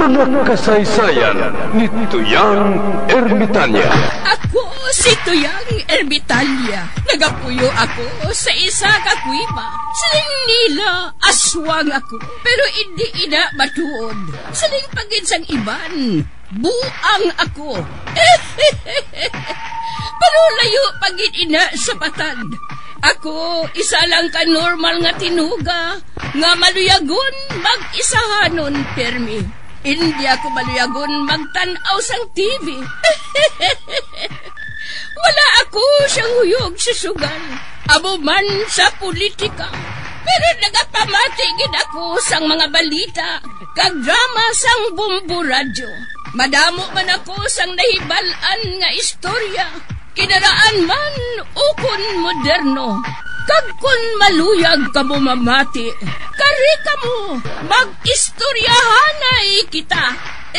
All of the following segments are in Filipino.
Mga kasaysayan ni Tuyang Ermitanya. Ako si Tuyang Ermitanya. Nagapuyo ako sa isa ka kuiba. Siling nila, aswang ako. Pero hindi ina matuod. Siling pagin sang iban, buang ako. Pero layo pagin ina sa batad. Ako, isa lang ka normal nga tinuga, nga maluyagon mag-isahanon, permi. Hindi ako maluyagon magtanaw sang TV. Wala ako siyang huyog sa sugal, amo man sa politika. Pero nagapamatagin ako sang mga balita, kag drama sang Bumbu Radyo. Madamo man ako sang nahibalan nga istorya, kinaraan man ukon moderno. Kag kun maluyag ka mo mamati, kari ka mo, mag-istoryahanay kita.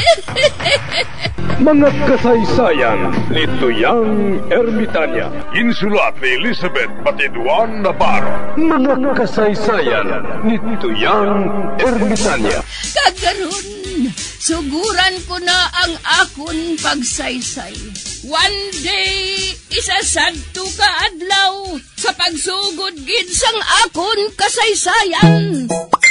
Mga kasaysayan ni Tuyang Ermitanya. Insulat ni Elizabeth Batiduan Navarro. Mga kasaysayan ni Tuyang Ermitanya. Kagaron, suguran ko na ang akon pagsaysay. One day, isasadto ka adlaw sa pagsugod gid sang akon kasaysayan.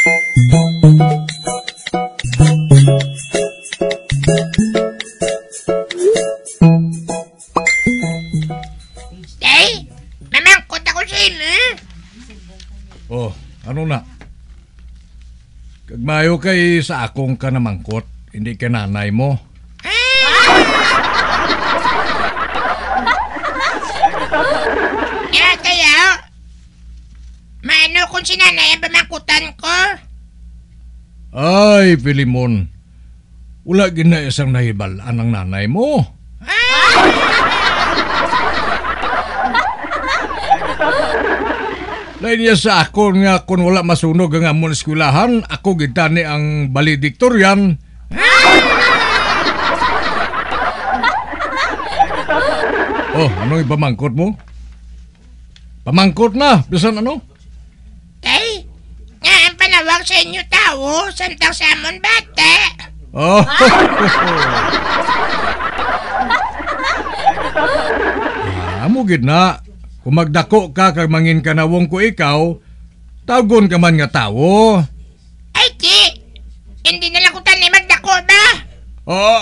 Day, mamangkot ako sa ina. Oh, ano na? Kagmayo kay sa akong ka namangkot, hindi ka nanay mo. Kaya, maano kung si nanay ang pamangkutan ko? Ay, Pilimon. Wala gina isang nahibalaan ang nanay mo. Lain niya sa ako nga kung wala masunog ang amon eskwelahan, ako gitani ang valedictorian. Oh, anong ipamangkot mo? Pamangkot na, bisan ano? Day, nga ang panawag sa inyo tao, santang sa amon bate. Oh, amugid na. Kung magdako ka kag mangin kanawong ko ikaw, tagon ka man nga tawo. Ay, di, hindi na lang ko tanay magdako ba? Oh,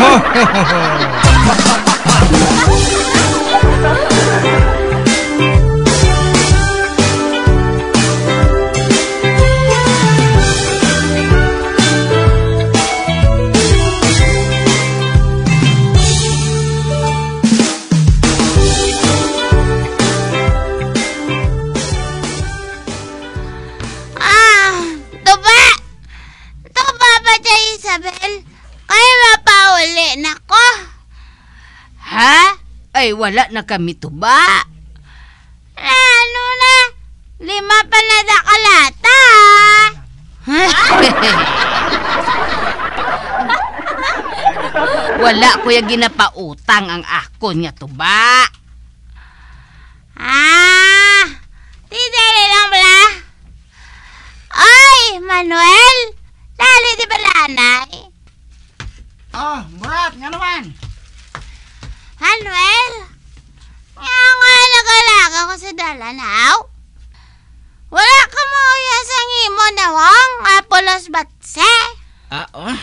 Ay, wala na kami tuba. Ano na? 5 pa na dakalata. Wala kuya ginapautang ang akon nga tuba. Tidali lang bala. Ay, Manuel, dali di balanay. Oh, Murat, nga naman. Manuel, nga nagalaga ko sa dalanaw. Wala ka mo uyasang imo na wang apolos batse. Oh.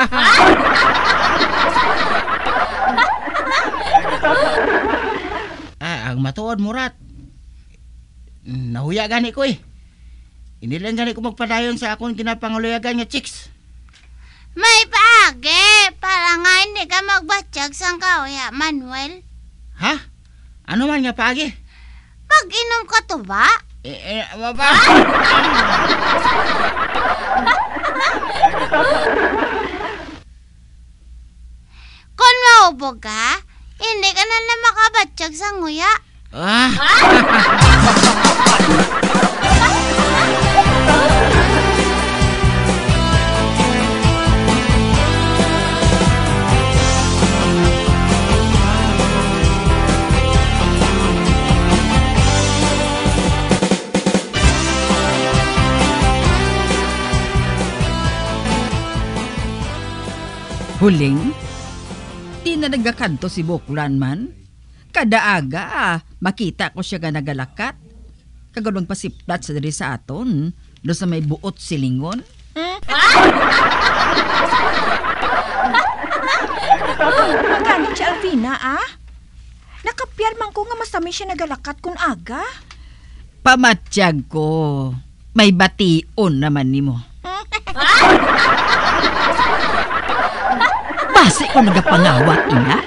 Ang matuod, Murat. Nahuya gani ko eh. Hindi lang gani ko magpadayon sa akong kinapanguluyagan nga chicks. May paagi, para nga hindi ka magbatsyag sang kauya, Manuel. Ha? Ano man nga pagi? Pag-inom ka to ba? Baba. Kung maubog ka, hindi ka na makabatsyag sang nguya. Huling? Di na nagakanto si Buklan man. Kadaaga, makita ko siya nga nagalakat. Kagalong pasiplat sa diri sa aton, do sa may buot silingon. Magalit si Alvina, Nakapyar man ko nga masami siya nagalakat kun aga. Pamatsyag ko. May bation naman nimo. Basi ko nagapangawat, ina.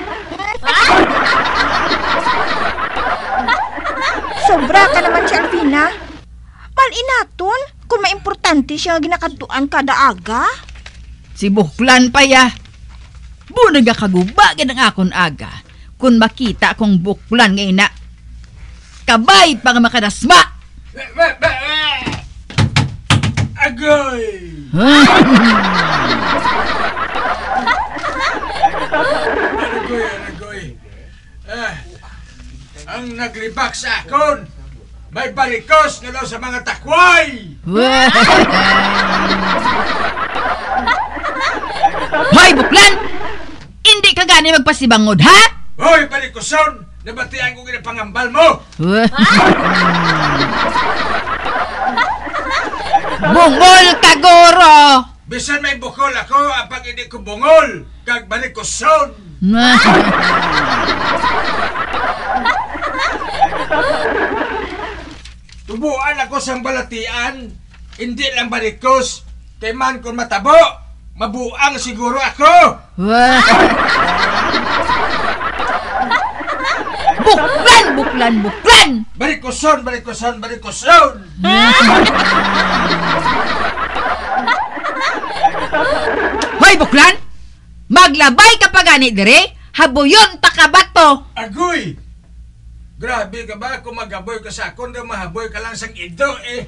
Sobra ka naman si Alvina. Malinaton kung maimportante siya nga ginakaduan kada aga. Si Buklan pa ya. Bunag kagubagin ang akon aga. Kung makita akong Buklan nga ina. Kabay pa nga makadasma. Agoy! Aragoy. Ang naglibak sa akon, may balikos nga daw sa mga takway! Hoy, Buklan! Hindi ka gani magpasibangod, ha? Hoy, balikoson! Nabatian ko ginapangambal mo! Bungol ka, Goro! Bisan may bukol ako, apag hindi ko bungol, kag balikoson! Tubuan ako sang balatian, hindi lang balikos, kay man kung matabo, mabuang siguro ako! Buklan! Balikoson! Hoy, Buklan! Maglabay ka pa gani dire, habuyon takabato! Agoy! Grabe ka ba kung magaboy ka sa akon, daw mahaboy ka lang sang ido eh.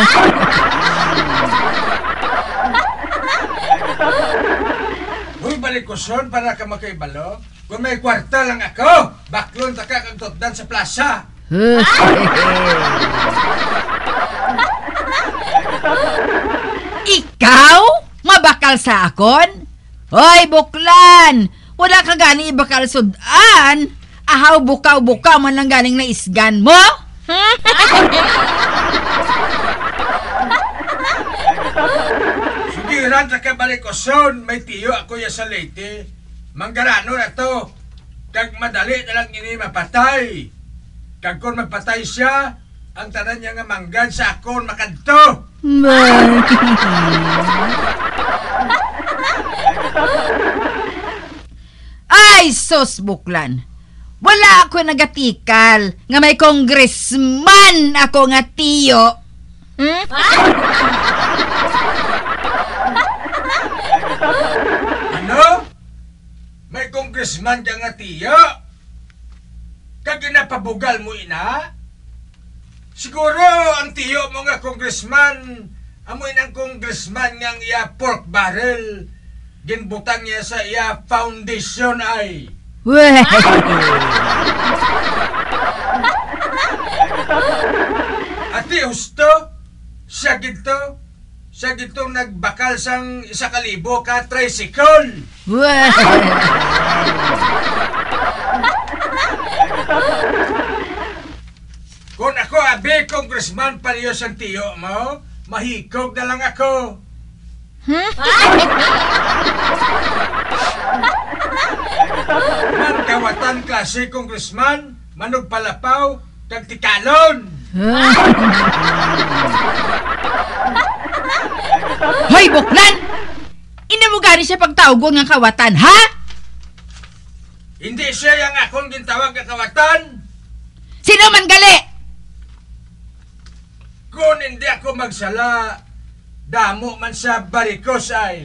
Uy, balikoson para ka makaibalo. Kung may kwarta lang ako, baklon ta ka kag tutdan sa plaza. Ikaw? Mabakal sa akon? Hoy, Buklan! Wala ka gani ibakal sudan? Ahaw bukaw-bukaw man lang galing na isgan mo? Sugiran ta ka balikoson, may tiyo ako ya sa Leyte. Manggarano na to. Kag madali na lang ini mapatay. Kag kung mapatay siya, ang tanan niya nga manggan sa akon makadto. Ay, sus, Buklan. Wala ako nagatikal nga may congressman ako nga tiyo. Ano? May congressman ka nga tiyo? Kag ginapabugal mo ina? Siguro ang tiyo mo nga congressman, amoy ng congressman nga iya pork barrel, ginbutang niya sa iya foundation ay. Ati husto, siya gito nagbakal sang 1,000 ka tricycle. Kung ako abi congressman pariyo sang tiyo mo, mahikog na lang ako. Man kawatan klase congressman, manog palapaw, kag tikalon. Hoy, Buklan! Ina mo gani siya pagtawgon nga kawatan, ha? Hindi siya yung akong gintawag na kawatan. Sino man gali? Kung hindi ako magsala, damo man sa barikos ay.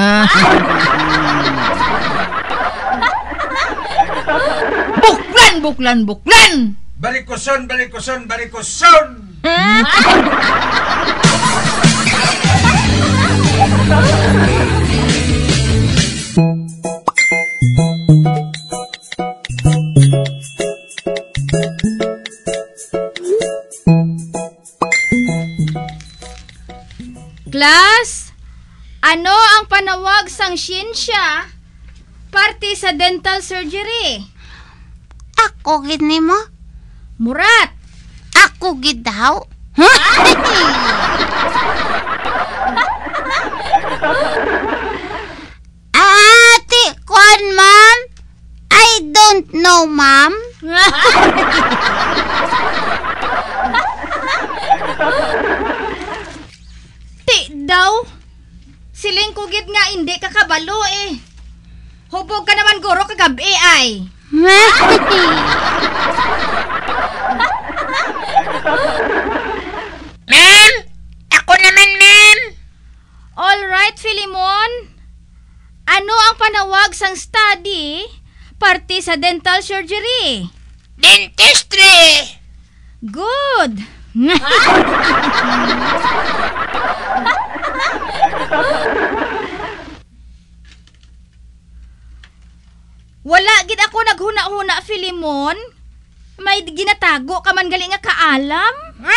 Buklan! Barikoson! Class, ano ang panawag sang siyensya Party sa dental surgery. Ako gid nimo? Murat. Ako gid daw? Ate, kon, ma'am? I don't know, ma'am. Ti daw. Siling kugid nga hindi ka kabalo eh. Hubog ka naman guro kagabi ay. Ma'am! Ako naman, ma'am! All right, Filimon. Ano ang panawag sang study? Party sa dental surgery. Dentistry! Good. Wala gid ako naghuna-huna, Filimon. May ginatago ka man gali nga kaalam?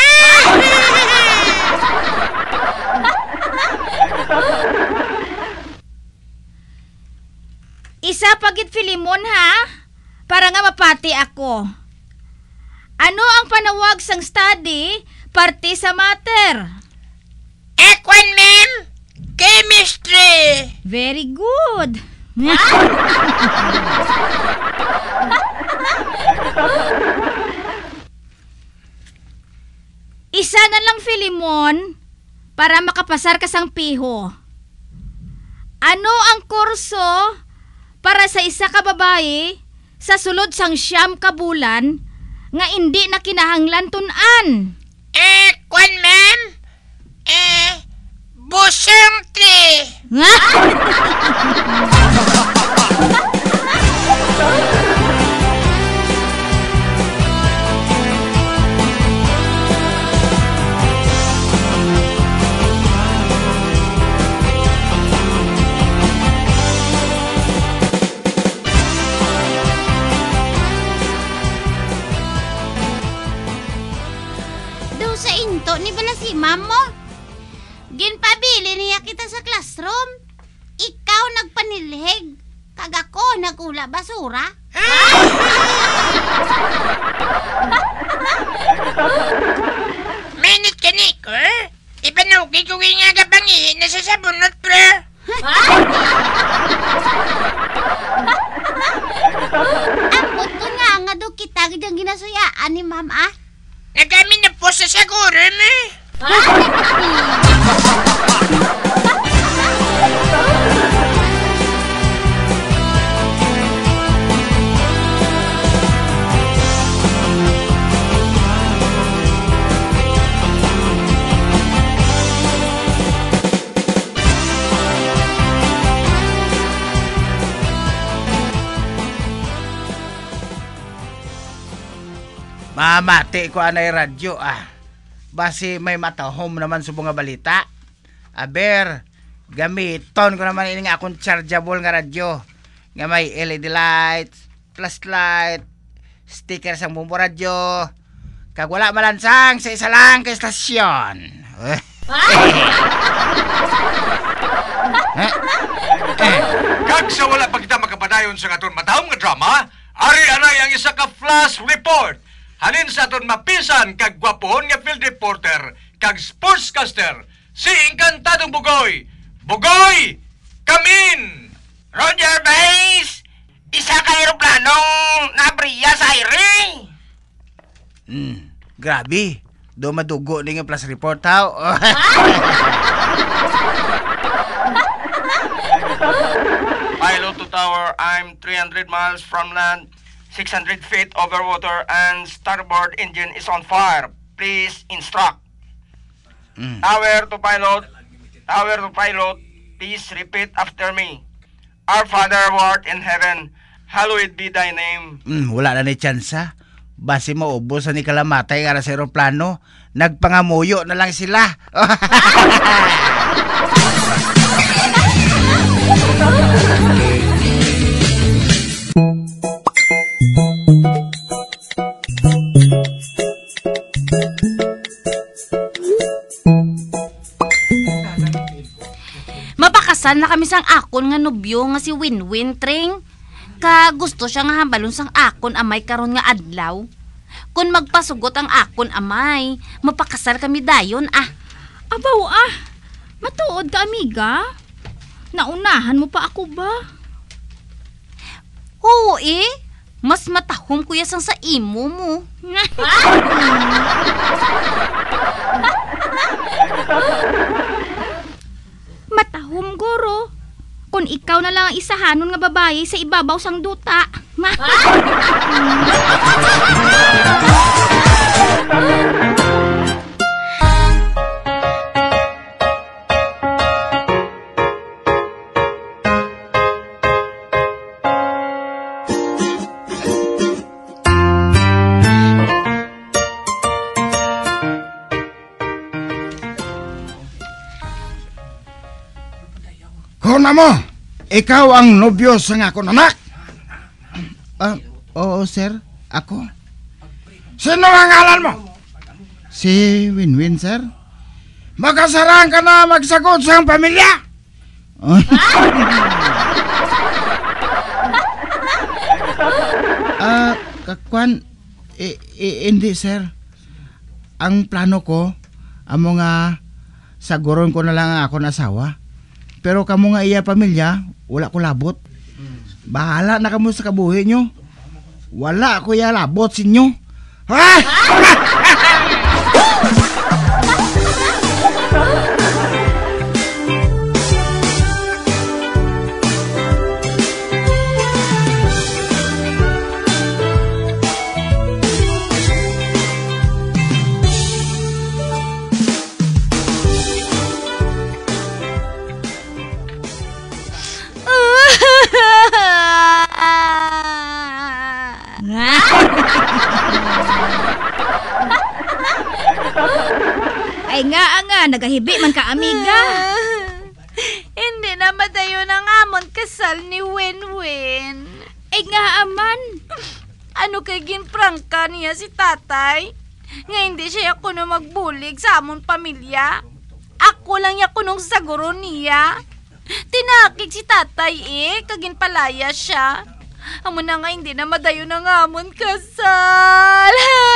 Isa pagit, Filimon, ha? Para nga mapati ako. Ano ang panawag sang study party sa matter? Ekwan, ma'am! Chemistry! Very good. Isa na lang, Filimon, para makapasar ka sang piho. Ano ang kurso para sa isa ka babae sa sulod sang 9 ka bulan nga hindi na kinahanglan tun-an? Kwan, ma'am? Busentry! Sa into ni ba na si mamo? Ginpabili niya kita sa classroom. Ikaw nagpanilhig. Kag ako nagula basura. Minute ka ni ko? Ipanawgi ko nga gabangihin na sa sabunot, pre. Ambot ko nga do kita gidang ginasuyaan ni ma'am, ah. Nagamin na po sa siguro, me. Mamati ko anay radyo Basi may matahom naman sa mga balita. Aber, gamiton ko naman ini nga akong chargeable nga radyo. Nga may LED lights, flashlight, sticker sang bumbo radyo. Kag wala malansang sa isa lang ka estasyon. Kag sa wala pa kita makapadayon sa aton matahom nga drama, ari anay ang isa ka flash report. Halin sa aton mapisan kag gwapon nga field reporter kag sportscaster si Encantadong Bugoy. Bugoy! Kamin! Roger Base! Isa ka aeroplanong nabriya sa aire. Grabe. Do madugo ni nga flash report how. Pilot to tower, I'm 300 miles from land, 600 feet over water, and starboard engine is on fire. Please instruct. Tower to pilot, please repeat after me. Our Father who art in heaven, hallowed be thy name. Wala na ni tsansa. Basi maubos ni kalamatay nga sa aeroplano. Nagpangamuyo na lang sila. Mapakasan na kami sang akon nga nobyo nga si Winwin, Tring. Ka gusto siya nga hambalon sang akon amay karon nga adlaw. Kung magpasugot ang akon amay, mapakasal kami dayon ah. Abaw matuod ka, amiga. Naunahan mo pa ako ba? Oo mas matahom kuya sang sa imo mo. Matahom, guro. Kung ikaw na lang ang isahanon nga babae sa ibabaw sang duta. Kuna mo, ikaw ang nobyo sa nga akong anak. Oo, sir. Ako. Sino ang ngalan mo? Si Winwin, sir. Magkasarang ka na magsagot sa pamilya. Kakwan, hindi, sir. Ang plano ko, amo nga saguron ko na lang ang akong asawa. Pero kamo nga iya pamilya, wala ko labot. Bahala na kamo sa kabuhi nyo. Wala ko iya labot sa inyo. Ay nga, nagahibi man ka, amiga. Hindi na madayon ang amon kasal ni Winwin. Ay nga, aman. Ano kay ginprangka niya si tatay? Nga hindi siya kuno magbulig sa amon pamilya. Ako lang ya kunong saguro niya. Tinakig si tatay kaginpalaya siya. Amo na nga hindi na madayon ang amon kasal.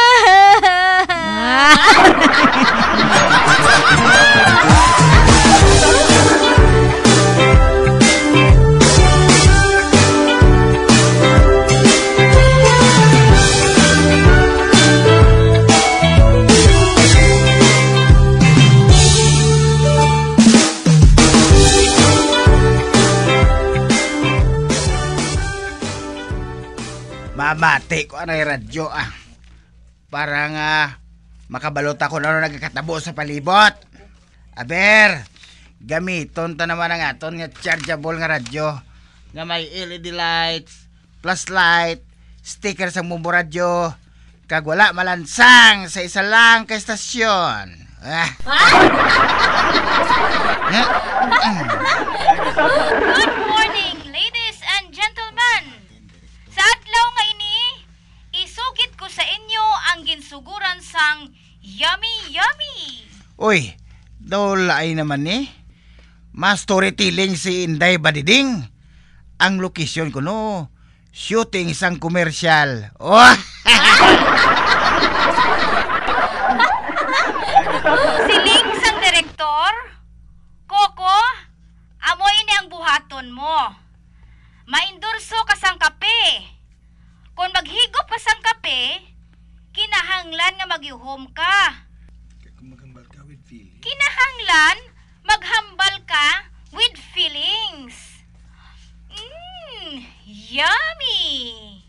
Mamati ko anay radyo para nga makabalot ako na nagkakatabo sa palibot. Aber, gamiton ta naman ang aton nga chargeable nga radyo nga may LED lights, plus light, sticker sa mumbo radyo, kag wala malansang sa isa lang ka estasyon. Good morning, ladies and gentlemen. Sa adlaw nga ini, isugit ko sa inyo ang ginsuguran sang Yummy Yummy. Uy, dawlay naman mas storytelling si Inday Badiding. Ang location ko no, shooting isang komersyal. Siling sang direktor, Coco, amo ini ang buhaton mo. Maindurso ka sang kape. Kung maghigop pa sang kape, kinahanglan nga magyuhom ka. Kinahanglan maghambal ka with feelings. Yummy!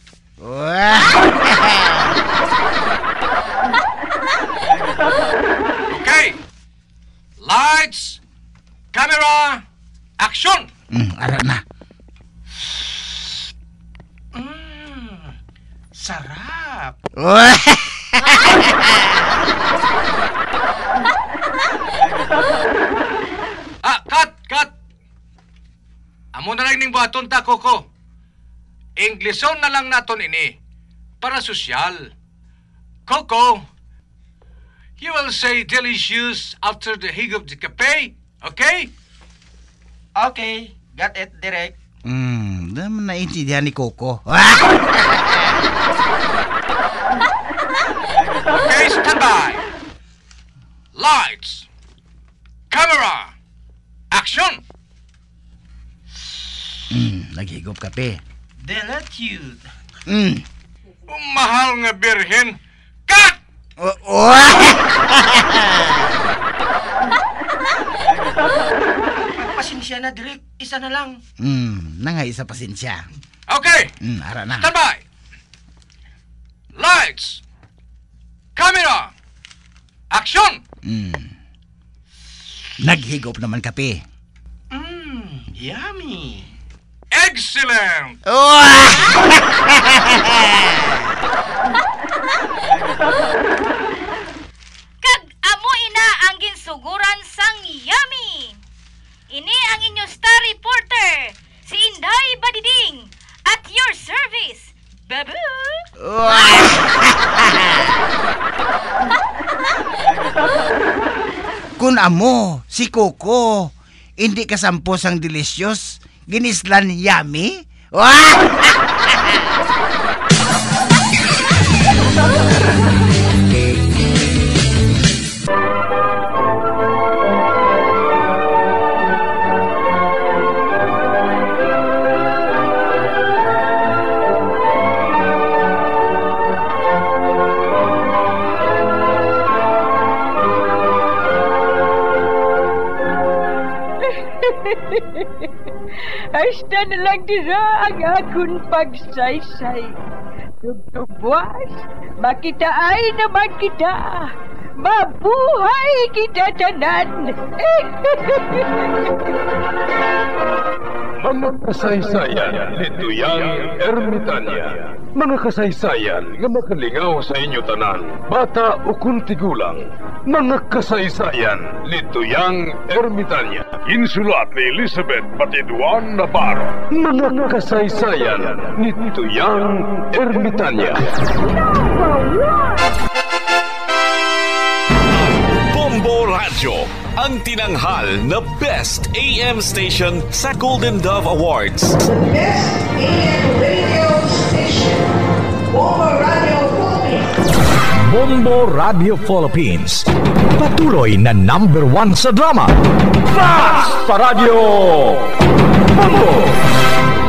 Okay. Lights, camera, action! Ara na. Sarap! Cut! Amo na lang ning buhaton ta, Coco. Englisyon na lang naton ini para sosyal. Coco, you will say delicious after the hig of the cafe, okay? Okay, got it, Direk. Naman naintindihan ni Coco. Okay, stand by. Lights. Camera. Action. Naghigop kape. Delatitude. Mm. Mahal nga birhen. Cut! Pasensya na, Direk. Isa na lang. Nangay isa pasensya. Okay. Ara na. Stand by. Lights. Camera. Action. Naghigop naman kape. Yummy. Excellent. Kag amo ina ang ginsuguran sang yummy. Ini ang inyo star reporter, si Inday Badiding, at your service, Babu. Kun amo, si Coco, hindi kasampos ang delicious, ginislan yummy. Hasta na lang dira ang akong pagsaysay. Tugtugwas, makitaan naman kita. Mabuhay kita tanan. Mga kasaysayan ni Tuyang Ermitanya. Mga kasaysayan nga makalingaw sa inyo tanan, bata o kuntigulang. Mga kasaysayan ni Tuyang Ermitanya. Insulat ni Elizabeth Batiduan Navarro. Mga kasaysayan ni Tuyang Ermitanya. Bombo Radio, ang tinanghal na Best AM Station sa Golden Dove Awards. Best AM Radio Station, Bombo Radio Philippines. Bombo Radio Philippines, patuloy na #1 sa drama. Mas Paradio Bombo!